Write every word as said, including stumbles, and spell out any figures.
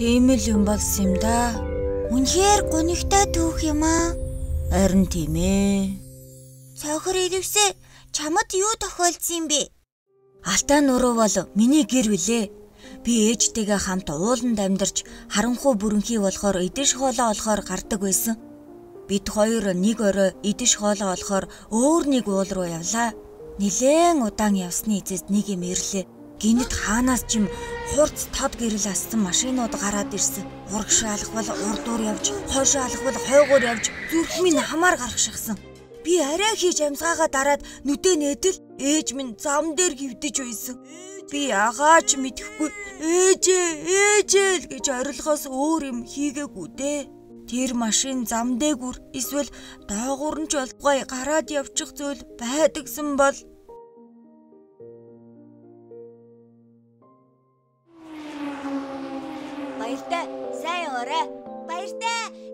Тийм л юм болсон юм да. Үнэхээр гонигтай түүх юм аа. Харин тийм ээ. Цохор ирэвсээ чамд юу тохиолдсон юм бэ? Алтай нуруу бол миний гэр билээ. Би ээжтэйгээ хамт ууланд амьдарч харанхуй бүрэнхий болохоор идэж хоолоо олохоор гардаг байсан. Бид хоёр нэг орой идэж хоолоо олохоор өөр нэг уул руу явлаа. Нилээн удаан явсны эцэст нэг юм ирлээ. Гинэд хаанаас ч юм хурц тод гэрэл ассан машинууд гараад ирсэн. Урагшаа алах бол урдуур явж, хойшоо алах бол хойгуур явж зүрх минь хамаар гаргашгсан. Би арай хийж амсгаагаа дараад нүдэ нээтэл ээж минь зам дээр хөвдөж байсан. Би агаач мэдэхгүй ээжээ ээжээ л гэж орилгоос өөр юм хийгээгүй дээ. Тэр машин зам дээгүр эсвэл доогуур нь ч болтугай гараад явчих зүйл байдагсан бол Баяртай. Сайн орой. Баяртай.